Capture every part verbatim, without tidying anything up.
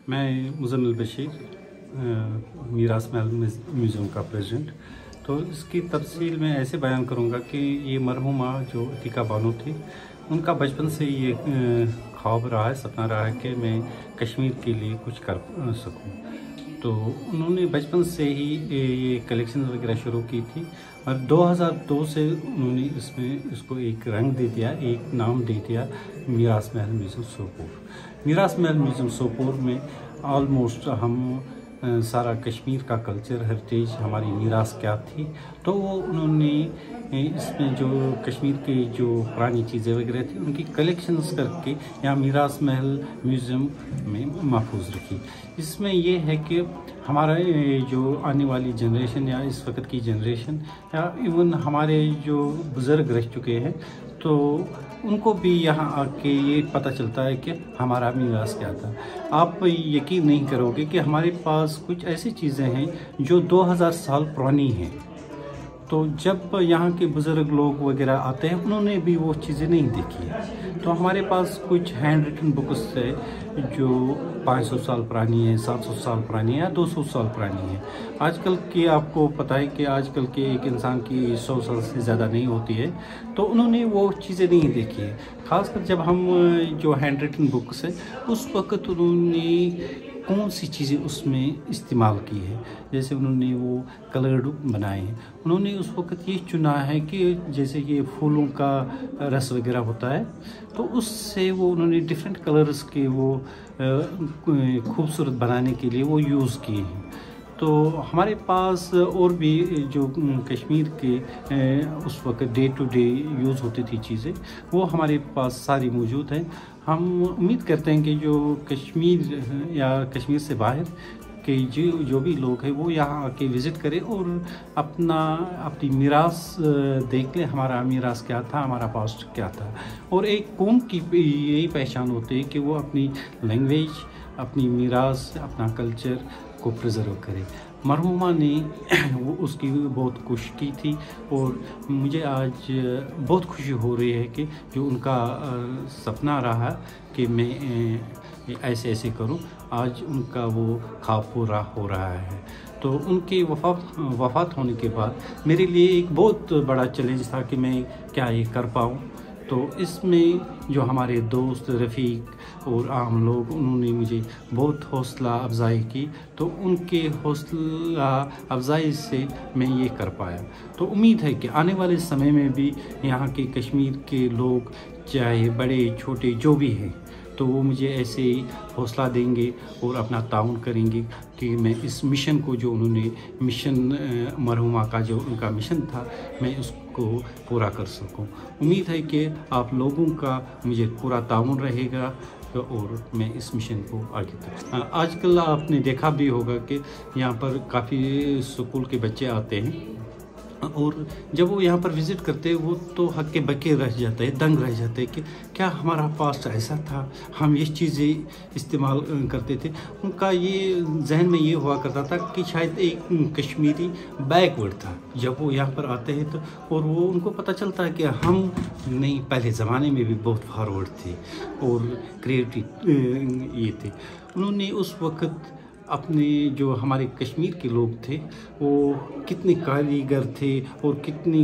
मैं मुज़म्मिल बशीर, मीरास महल म्यूज़ियम का प्रेसिडेंट। तो इसकी तफसील मैं ऐसे बयान करूँगा कि ये मरहुमा जो अतीका बानो थी, उनका बचपन से ये ख्वाब रहा है, सपना रहा है कि मैं कश्मीर के लिए कुछ कर सकूँ। तो उन्होंने बचपन से ही ये कलेक्शन वगैरह शुरू की थी और दो हज़ार दो से उन्होंने इसमें इसको एक रंग दे दिया, एक नाम दे दिया, मीरास महल म्यूज़ियम सोपोर। मीरास महल म्यूज़ियम सोपोर में ऑलमोस्ट हम सारा कश्मीर का कल्चर, हेरिटेज, हमारी मीरास क्या थी, तो वो उन्होंने इसमें जो कश्मीर की जो पुरानी चीज़ें वगैरह थी उनकी कलेक्शंस करके यहाँ मीरास महल म्यूज़ियम में महफूज रखी। इसमें ये है कि हमारा जो आने वाली जनरेशन या इस वक्त की जनरेशन या इवन हमारे जो बुज़ुर्ग रह चुके हैं, तो उनको भी यहाँ आके ये पता चलता है कि हमारा मीरास क्या था। आप यकीन नहीं करोगे कि हमारे पास कुछ ऐसी चीज़ें हैं जो दो हज़ार साल पुरानी हैं। तो जब यहाँ के बुज़ुर्ग लोग वगैरह आते हैं, उन्होंने भी वो चीज़ें नहीं देखी है। तो हमारे पास कुछ हैंड रिटन बुक्स है जो पाँच सौ साल पुरानी है, सात सौ साल पुरानी है या दो सौ साल पुरानी है। आजकल की आपको पता है कि आजकल के एक इंसान की सौ साल से ज़्यादा नहीं होती है, तो उन्होंने वो चीज़ें नहीं देखी है। ख़ासकर जब हम जो हैंड रिटन बुक्स है, उस वक्त उन्होंने कौन सी चीज़ें उसमें इस्तेमाल की है, जैसे उन्होंने वो कलर्ड बनाए हैं। उन्होंने उस वक्त ये चुना है कि जैसे ये फूलों का रस वगैरह होता है, तो उससे वो उन्होंने डिफरेंट कलर्स के वो खूबसूरत बनाने के लिए वो यूज़ किए हैं। तो हमारे पास और भी जो कश्मीर के उस वक्त डे टू डे यूज़ होती थी चीज़ें, वो हमारे पास सारी मौजूद हैं। हम उम्मीद करते हैं कि जो कश्मीर या कश्मीर से बाहर के जो जो भी लोग हैं वो यहाँ आके विज़िट करें और अपना अपनी मीरास देख लें, हमारा मीरास क्या था, हमारा पास्ट क्या था। और एक कौम की यही पहचान होती है कि वो अपनी लैंग्वेज, अपनी मीरास, अपना कल्चर को प्रिजर्व करे। मरहुमा ने वो उसकी बहुत कोशिश की थी और मुझे आज बहुत खुशी हो रही है कि जो उनका सपना रहा कि मैं ऐसे ऐसे करूं, आज उनका वो ख्वाब पूरा हो रहा है। तो उनकी वफात वफात होने के बाद मेरे लिए एक बहुत बड़ा चैलेंज था कि मैं क्या ये कर पाऊँ। तो इसमें जो हमारे दोस्त, रफ़ीक और आम लोग, उन्होंने मुझे बहुत हौसला अफजाई की, तो उनके हौसला अफजाई से मैं ये कर पाया। तो उम्मीद है कि आने वाले समय में भी यहाँ के कश्मीर के लोग, चाहे बड़े छोटे जो भी हैं, तो वो मुझे ऐसे ही हौसला देंगे और अपना ताउन करेंगे कि मैं इस मिशन को, जो उन्होंने मिशन मरहुमा का जो उनका मिशन था, मैं उसको पूरा कर सकूं। उम्मीद है कि आप लोगों का मुझे पूरा ताउन रहेगा और मैं इस मिशन को आगे तक। आजकल आपने देखा भी होगा कि यहाँ पर काफ़ी स्कूल के बच्चे आते हैं और जब वो यहाँ पर विज़िट करते हैं, वो तो हक्के बक्के रह जाते हैं, दंग रह जाते हैं कि क्या हमारा पास्ट ऐसा था, हम ये चीज़ें इस्तेमाल करते थे। उनका ये जहन में ये हुआ करता था कि शायद एक कश्मीरी बैकवर्ड था। जब वो यहाँ पर आते हैं तो और वो उनको पता चलता है कि हम नहीं, पहले ज़माने में भी बहुत फॉरवर्ड थे और क्रिएटिव ये थे। उन्होंने उस वक्त अपने जो हमारे कश्मीर के लोग थे, वो कितने कारीगर थे और कितनी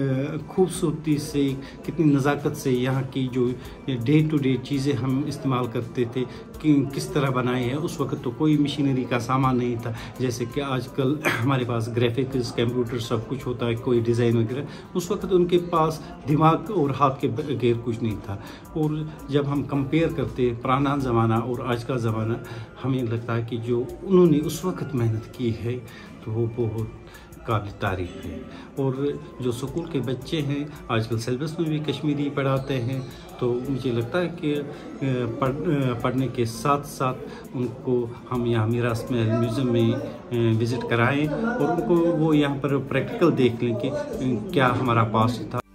खूबसूरती से, कितनी नज़ाकत से यहाँ की जो डे टू डे चीज़ें हम इस्तेमाल करते थे कि किस तरह बनाए हैं। उस वक्त तो कोई मशीनरी का सामान नहीं था, जैसे कि आजकल हमारे पास ग्राफिक्स, कंप्यूटर सब कुछ होता है, कोई डिज़ाइन वगैरह। उस वक्त उनके पास दिमाग और हाथ के बगैर कुछ नहीं था। और जब हम कंपेयर करते पुराना ज़माना और आज का ज़माना, हमें लगता है कि जो उन्होंने उस वक्त मेहनत की है तो वो बहुत काबिल तारीफ़ है। और जो स्कूल के बच्चे हैं आजकल सिलेबस में भी कश्मीरी पढ़ाते हैं, तो मुझे लगता है कि पढ़ पढ़ने के साथ साथ उनको हम यहाँ मीरास महल म्यूज़ियम में विज़िट कराएं और उनको वो यहाँ पर प्रैक्टिकल देख लें कि क्या हमारा पास्ट था।